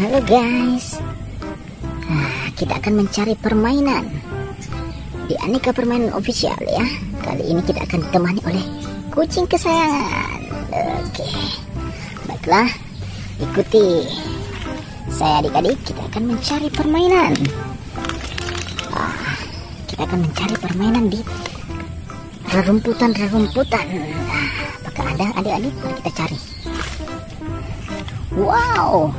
Halo guys, kita akan mencari permainan di Aneka Permainan Official ya. Kali ini kita akan ditemani oleh kucing kesayangan. Oke, baiklah, ikuti saya adik-adik. Kita akan mencari permainan. Kita akan mencari permainan di rerumputan. Apakah ada adik-adik? Mari kita cari. Wow,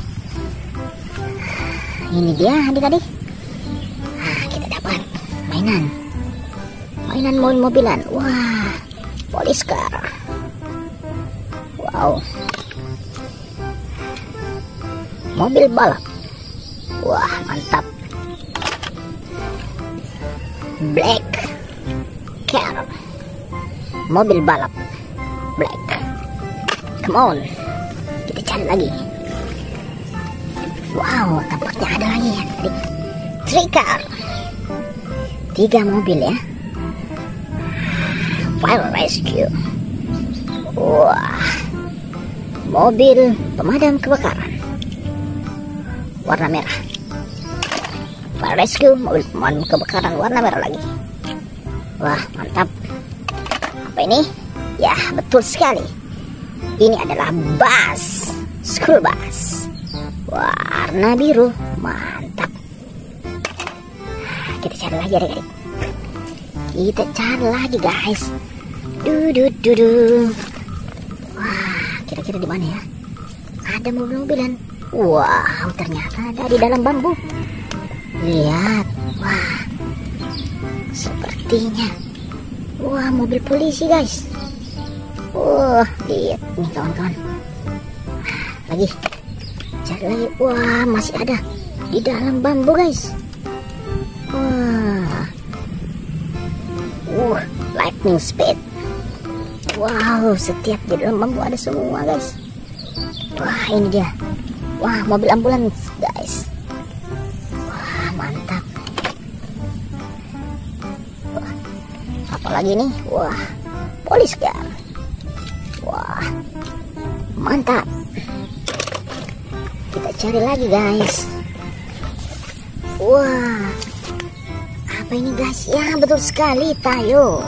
ini dia adik-adik. Kita dapat mainan mobil-mobilan. Wah, police car. Wow, mobil balap. Wah, mantap. Black car, mobil balap black. Come on, kita cari lagi. Wow, tampaknya ada lagi ya. Three car, 3 mobil ya. Fire rescue. Wah, mobil pemadam kebakaran warna merah. Fire rescue, mobil pemadam kebakaran warna merah lagi. Wah, mantap. Apa ini? Ya, betul sekali. Ini adalah bus, school bus, warna biru. Mantap. Kita cari lagi adik-adik. Kita cari lagi guys. Wah, kira-kira di mana ya? Ada mobil-mobilan. Wow, ternyata ada di dalam bambu. Lihat. Wah, sepertinya. Wah, mobil polisi guys. Wah, lihat nih kawan-kawan. Lagi. Cari lagi. Wah, masih ada di dalam bambu guys. Wah, lightning speed. Wow, setiap di dalam bambu ada semua guys. Wah, ini dia. Wah, mobil ambulans guys. Wah, mantap. Wah, apalagi nih? Wah, police car. Wah, mantap. Kita cari lagi guys. Wah, apa ini guys? Ya, betul sekali, Tayo.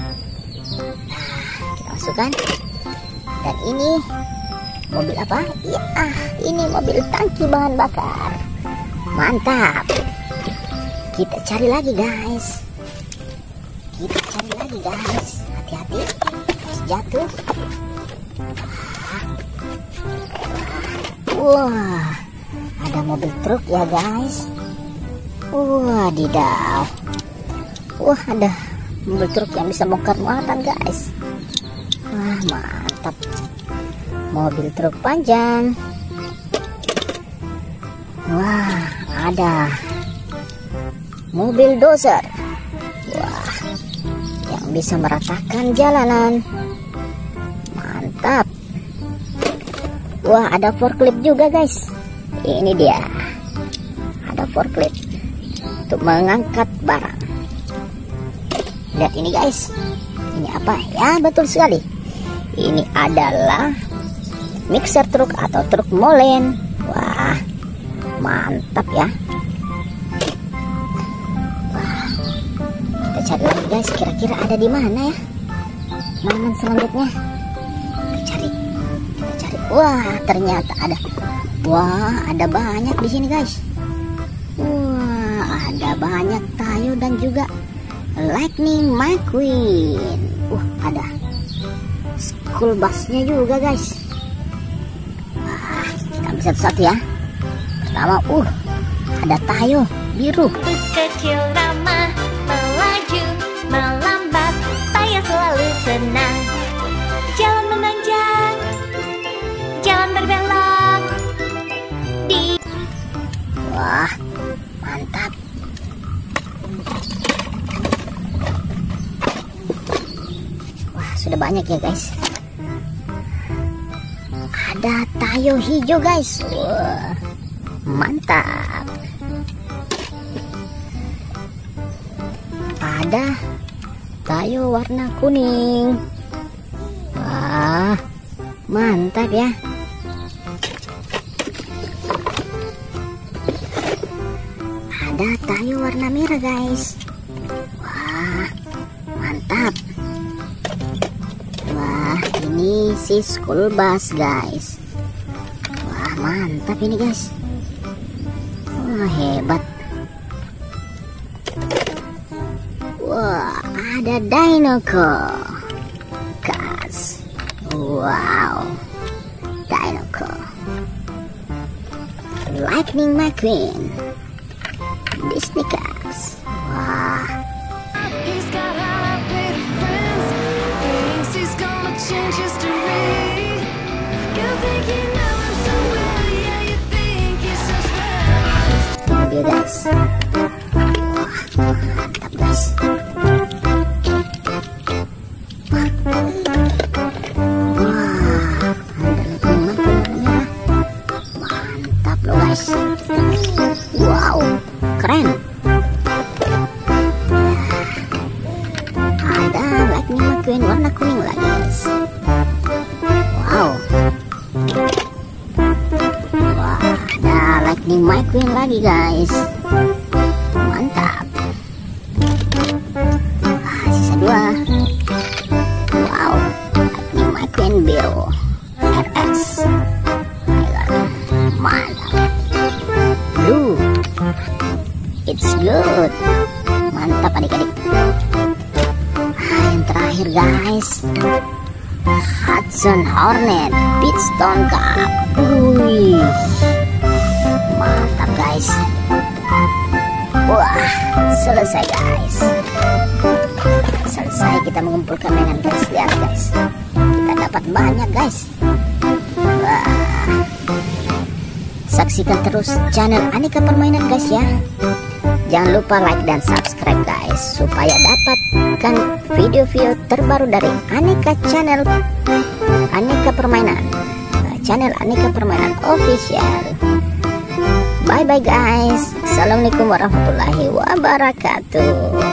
Kita masukkan. Dan ini mobil apa? Ya, ini mobil tangki bahan bakar. Mantap. Kita cari lagi guys. Hati-hati, jatuh. Wah, ada mobil truk ya guys. Wadidaw. Wah, ada mobil truk yang bisa bongkar muatan guys. Wah, mantap. Mobil truk panjang. Wah, ada mobil dozer. Wah, yang bisa meratakan jalanan. Mantap. Wah, ada forklift juga guys. Ini dia. Ada forklift untuk mengangkat barang. Lihat ini guys. Ini apa? Ya, betul sekali. Ini adalah mixer truk atau truk molen. Wah, mantap ya. Wah, kita cari lagi guys. Kira-kira ada di mana ya mainan selanjutnya? Kita cari. Wah, ternyata ada. Wah, ada banyak di sini guys. Wah, ada banyak Tayo dan juga Lightning McQueen. Wah, ada school busnya juga guys. Wah, kita ambil satu-satu ya. Pertama, ada Tayo biru. Bus kecil ramah, melaju, melambat, Tayo selalu senang. Jalan menanjak, jalan berbelok. Wah, mantap. Wah, sudah banyak ya guys. Ada Tayo hijau guys. Wah, mantap. Ada Tayo warna kuning. Wah, mantap ya. ada tayo warna merah guys. Wah, mantap. Wah, ini si school bus guys. Wah, mantap ini guys. Wah, hebat. Wah, ada Dinoco Cars. Wow, Dinoco. Lightning McQueen, Disney Cars. Wah. He's got high-paid friends. Thinks he's gonna change history. You think you know him so well, yeah, you think he's so swell. Ini dia guys. Wah, mantap guys. Wah, ada lingkungan warna merah. Mantap loh guys. Wow, keren. Ada Lightning McQueen warna kuning lagi guys. Wow. Wah, ada Lightning McQueen lagi guys. Mantap. Sisa 2. Wow, Lightning McQueen biru RS. Mantap. Blue, it's good. Mantap adik-adik. Yang terakhir guys, Hudson Hornet Pitstone Cup. Wih, mantap guys. Wah, selesai guys. Selesai kita mengumpulkan mainan guys. Lihat guys, kita dapat banyak guys. Wah, saksikan terus channel Aneka Permainan guys ya. Jangan lupa like dan subscribe guys, supaya dapatkan video-video terbaru dari Aneka Channel Aneka Permainan, channel Aneka Permainan official. Bye bye guys. Assalamualaikum warahmatullahi wabarakatuh.